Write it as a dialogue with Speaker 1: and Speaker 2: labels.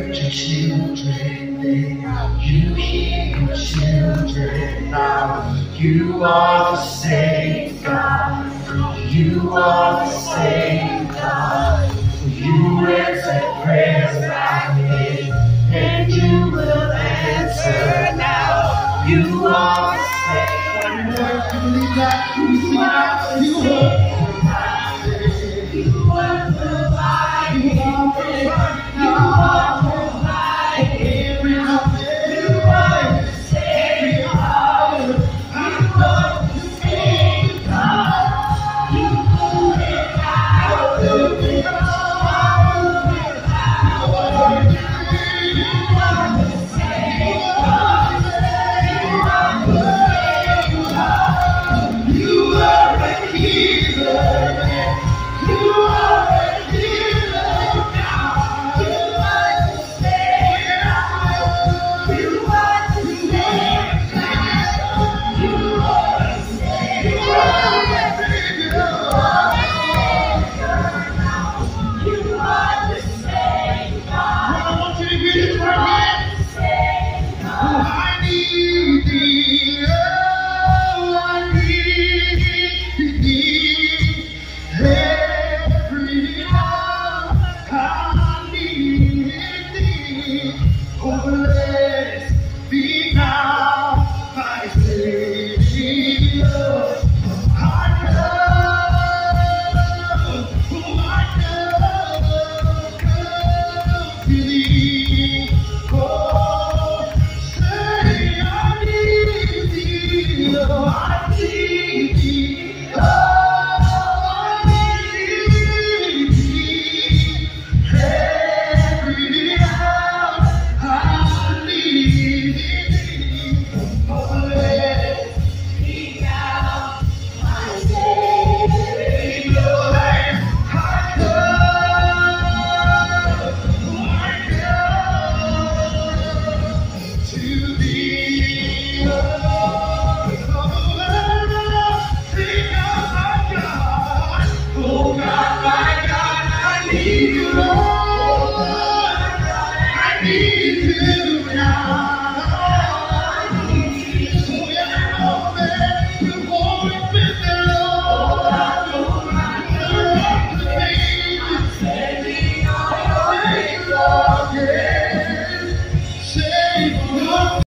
Speaker 1: your children now. You hear your children now. You are the same God. You are the same God. You answer prayers back then, and you will answer now. You are the same God. You believe that? You are the same God. You are providing. You are providing. You are providing. You are the same God. You are the same God. You move it out. You move it out. You move it out. You are